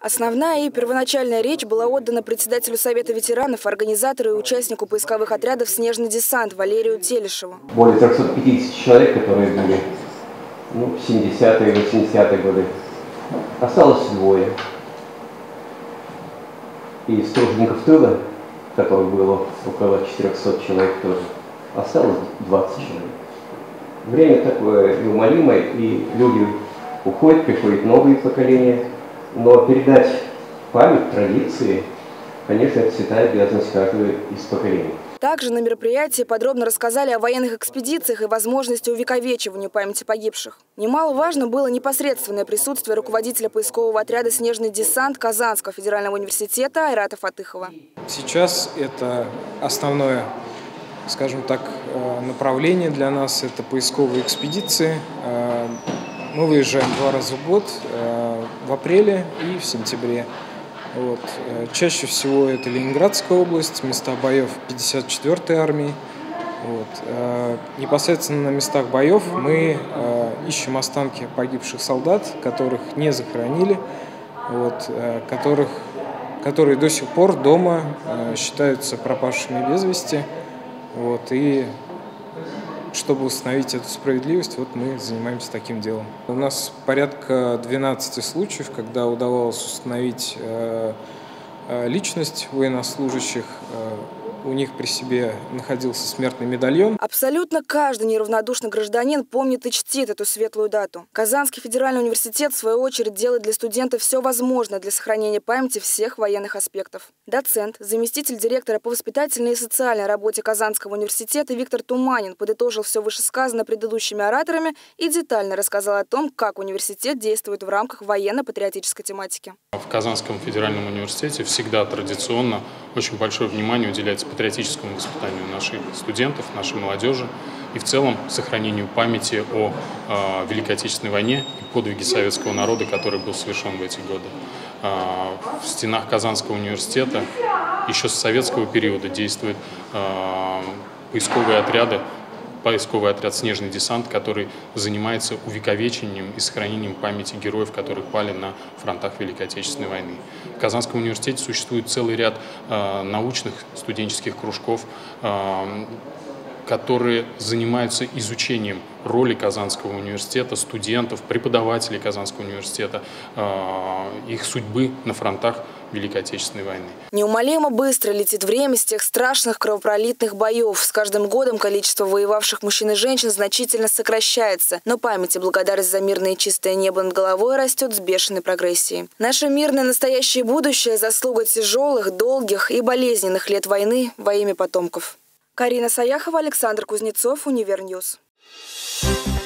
Основная и первоначальная речь была отдана председателю Совета ветеранов, организатору и участнику поисковых отрядов «Снежный десант» Валерию Телешеву. Более 350 человек, которые были в 70-е и 80-е годы. Осталось двое. Из тружеников тыла, которых было около 400 человек тоже, осталось 20 человек. Время такое неумолимое, и люди уходят, приходят новые поколения. Но передать память, традиции, конечно, это святая обязанность каждого из поколений. Также на мероприятии подробно рассказали о военных экспедициях и возможности увековечивания памяти погибших. Немаловажно было непосредственное присутствие руководителя поискового отряда «Снежный десант» Казанского федерального университета Айрата Фатыхова. Сейчас это основное, скажем так, направление для нас – это поисковые экспедиции. Мы выезжаем 2 раза в год, в апреле и в сентябре. Чаще всего это Ленинградская область, места боев 54-й армии. Непосредственно на местах боев мы ищем останки погибших солдат, которых не захоронили, которые до сих пор дома считаются пропавшими без вести. И чтобы установить эту справедливость, мы занимаемся таким делом. У нас порядка 12 случаев, когда удавалось установить личность военнослужащих. У них при себе находился смертный медальон. Абсолютно каждый неравнодушный гражданин помнит и чтит эту светлую дату. Казанский федеральный университет, в свою очередь, делает для студентов все возможное для сохранения памяти всех военных аспектов. Доцент, заместитель директора по воспитательной и социальной работе Казанского университета Виктор Туманин подытожил все вышесказанное предыдущими ораторами и детально рассказал о том, как университет действует в рамках военно-патриотической тематики. В Казанском федеральном университете всегда традиционно очень большое внимание уделяется патриотическому воспитанию наших студентов, нашей молодежи и в целом сохранению памяти о Великой Отечественной войне и подвиге советского народа, который был совершен в эти годы. В стенах Казанского университета еще с советского периода действуют поисковые отряды. Поисковый отряд «Снежный десант», который занимается увековечением и сохранением памяти героев, которые пали на фронтах Великой Отечественной войны. В Казанском университете существует целый ряд научных студенческих кружков, которые занимаются изучением роли Казанского университета, студентов, преподавателей Казанского университета, их судьбы на фронтах Великой Отечественной войны. Неумолимо быстро летит время с тех страшных кровопролитных боев. С каждым годом количество воевавших мужчин и женщин значительно сокращается. Но память и благодарность за мирное и чистое небо над головой растет с бешеной прогрессией. Наше мирное настоящее и будущее – заслуга тяжелых, долгих и болезненных лет войны во имя потомков. Карина Саяхова, Александр Кузнецов, Универньюз.